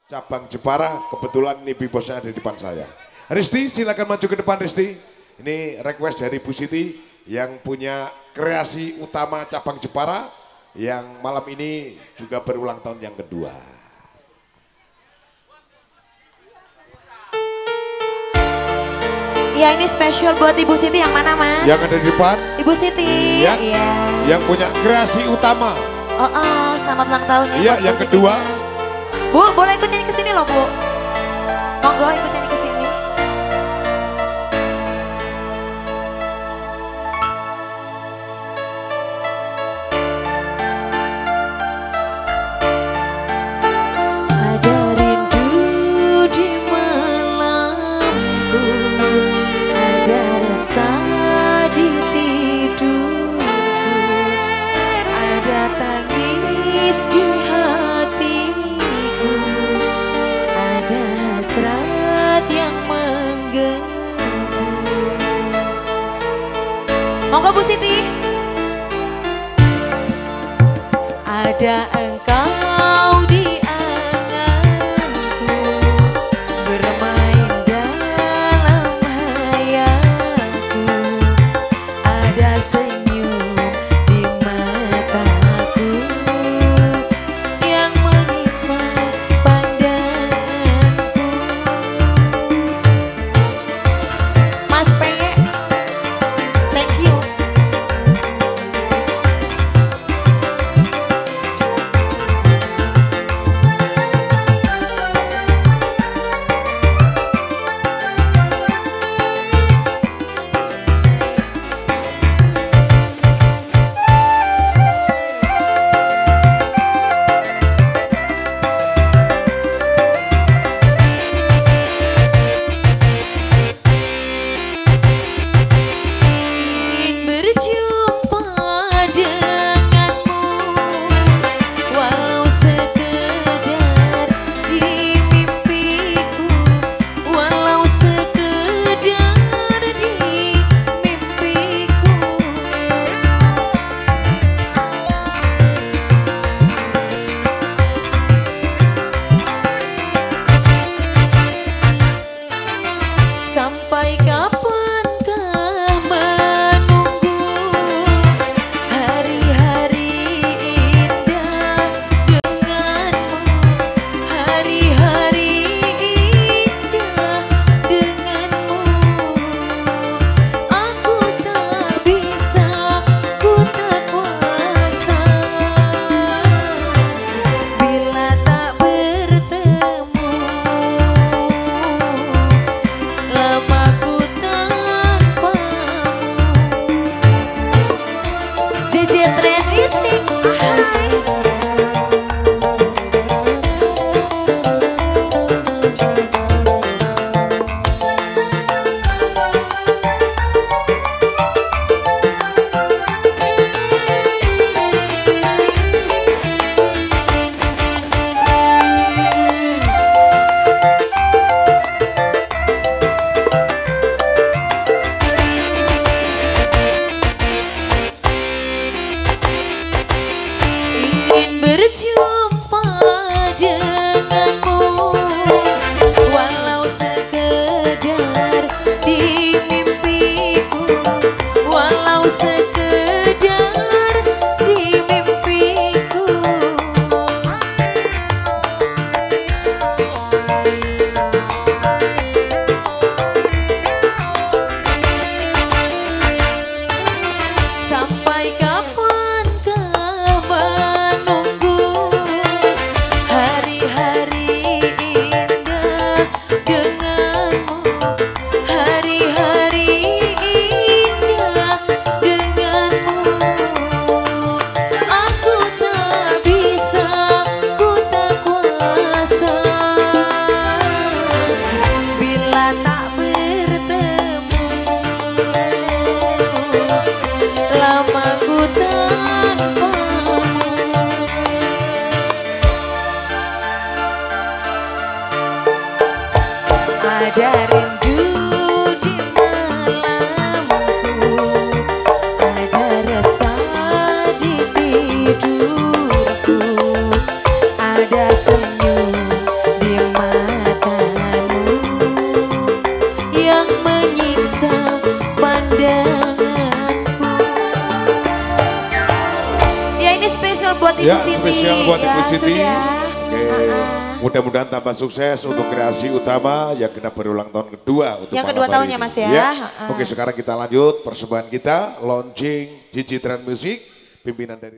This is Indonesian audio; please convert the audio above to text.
cabang Jepara. Kebetulan ini bibosnya ada di depan saya. Risti, silakan maju ke depan Risti. Ini request dari Bu Siti yang punya kreasi utama cabang Jepara yang malam ini juga berulang tahun yang kedua. Ya, ini spesial buat Ibu Siti yang mana, Mas? Yang ada di depan. Ibu Siti. Ya, iya. Yang punya kreasi utama. Selamat ulang tahun ya. Iya, yang kedua. Bu, boleh ikut nyanyi ke sini loh, Bu. Monggo ikut nyanyi ke sini. Monggo Bu Siti. Ada engkau di anganku, bermain dalam hayalku, ada senyum di mataku yang menghibur pandanganku. Mas Peye, thank you. Sampai kapankah menunggu hari-hari indah denganmu, hari-hari indah denganmu. Aku tak bisa, ku tak kuasa bila tak bertemu. Lamaku tanpamu. JJ Trend Music. Ingin berjumpa denganmu, walau sekedar di mimpiku, walau sekedar di mimpiku. Sampai kapankah menunggu hari-hari indah denganmu, hari-hari indah denganmu. Aku tak bisa, ku tak kuasa bila tak bertemu. Lamaku tanpamu. Ada rindu di malamku, ada rasa di tidurku, ada senyum di Ibu Ya, Siti. spesial buat Ibu Ya, Siti. sudah. Oke, mudah-mudahan tambah sukses untuk kreasi utama yang kena berulang tahun kedua untuk Yang malam kedua hari tahunnya, ini. Mas, ya. Oke, sekarang kita lanjut persembahan kita launching Gigi Trend Music pimpinan dari